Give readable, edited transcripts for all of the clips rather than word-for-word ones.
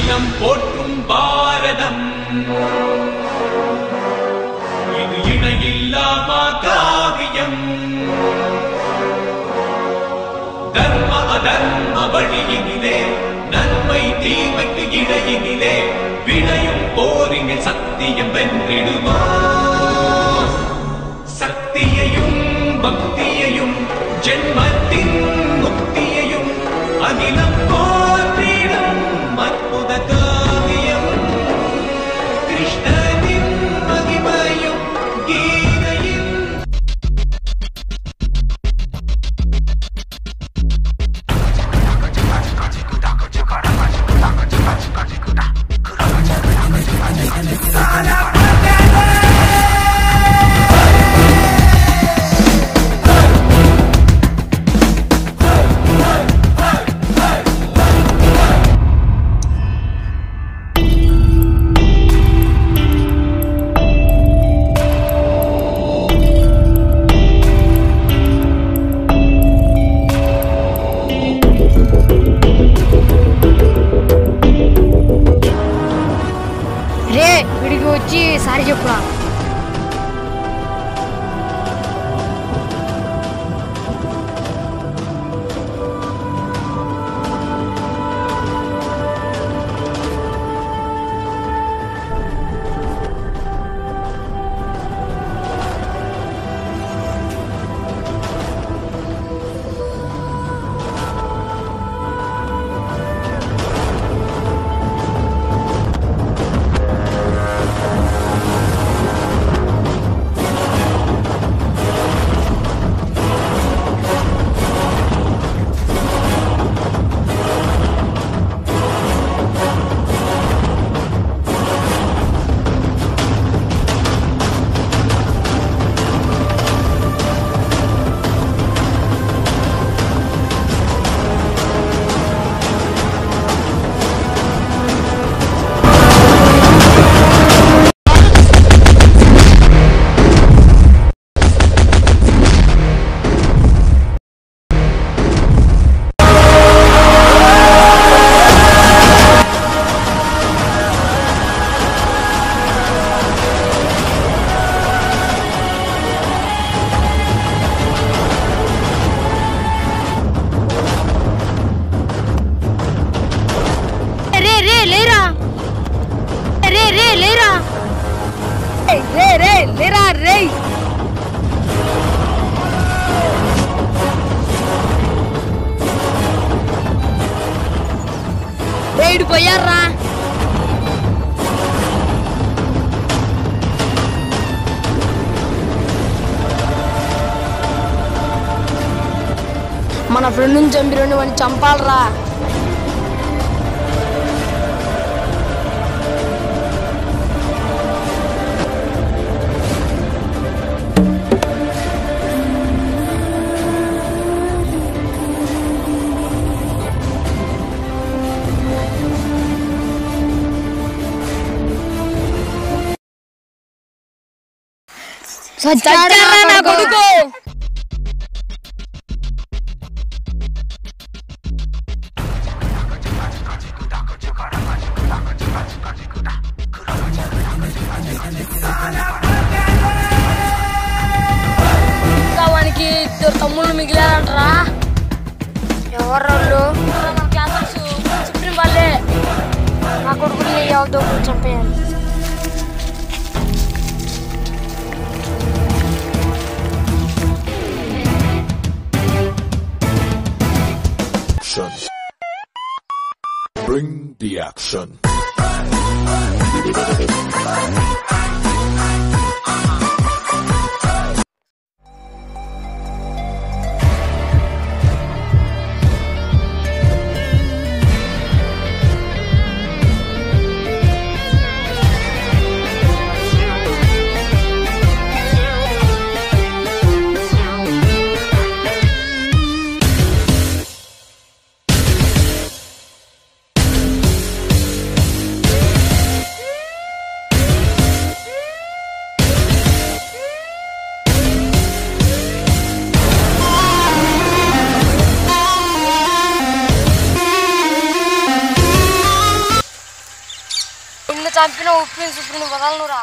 அகிலம் போற்றும் பாரதம் இது இணையில்லாமா காவியம் தர்ம அதர்ம வழியினிலே நன்மை தீமைக்கு இடையினிலே விளையும் போரினில் சத்தியம் வென்றிடுமா சக்தியையும் பக்தியையும் ஜென்மத்தின் முக்தியையும் அகிலம் போற்றிடும் அற்புத காவியம் கிருஷ்ணனின் மகிமையும் கீதையின் సారీ చెప్పురా పోయారా మన ఫ్రెండ్ని చంపిరండి వాడిని చంపాలరా సచ్చారా నా కొడుకు వానికి ఇద్దరు తమ్ముళ్ళు మిగిలారంటరా ఎవరోళ్ళు మన క్లాసెస్ చెప్పిన వాళ్ళే నా కొడుకుని ఎవరితో చంపేయాలి Bring the action. చంపిన ఉప్పిన సుప్పిని వదలనురా.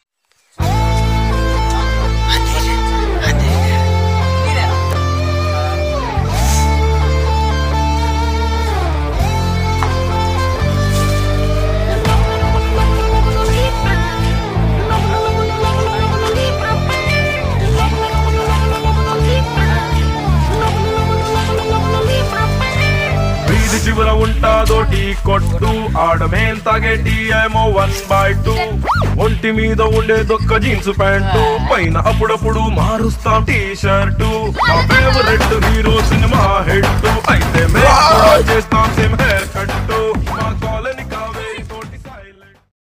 చివర ఉంటాదోటి కొట్టు ఆడమేం తాగేటి ఏమో 1/2 ఒంటి మీద ఉండేదొక్క జీన్స్ ప్యాంటు పైన అప్పుడప్పుడు మారుస్తాం టీ షర్టు నా ఫేవరెట్ హీరో సినిమా హెడ్ అయితే మేము చేస్తాం సేమ్ హెయిర్ కట్టు